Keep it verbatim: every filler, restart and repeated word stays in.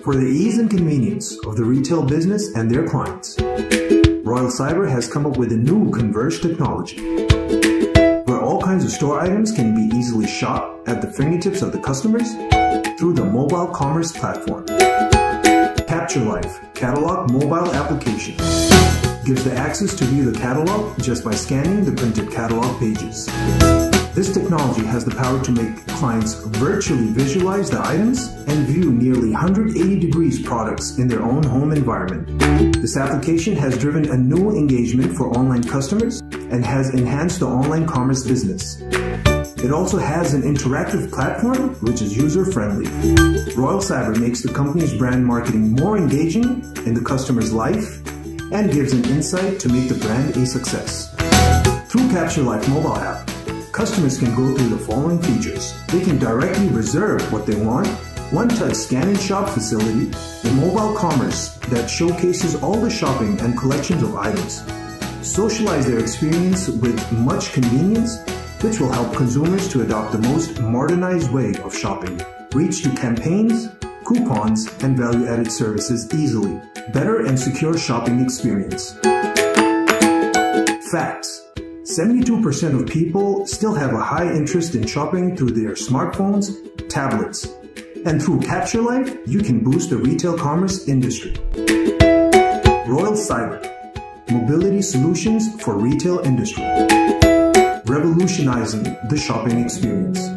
For the ease and convenience of the retail business and their clients, Royal Cyber has come up with a new converged technology, where all kinds of store items can be easily shopped at the fingertips of the customers through the mobile commerce platform. CaptureLife Catalog mobile application gives the access to view the catalog just by scanning the printed catalog pages. This technology has the power to make clients virtually visualize the items and view nearly one hundred eighty degrees products in their own home environment. This application has driven a new engagement for online customers and has enhanced the online commerce business. It also has an interactive platform which is user-friendly. Royal Cyber makes the company's brand marketing more engaging in the customer's life and gives an insight to make the brand a success. Through CaptureLife mobile app, customers can go through the following features. They can directly reserve what they want, one-touch scan and shop facility, and mobile commerce that showcases all the shopping and collections of items. Socialize their experience with much convenience, which will help consumers to adopt the most modernized way of shopping. Reach to campaigns, coupons, and value-added services easily. Better and secure shopping experience. Facts. seventy-two percent of people still have a high interest in shopping through their smartphones, tablets, and through CaptureLife, you can boost the retail commerce industry. Royal Cyber, mobility solutions for retail industry, revolutionizing the shopping experience.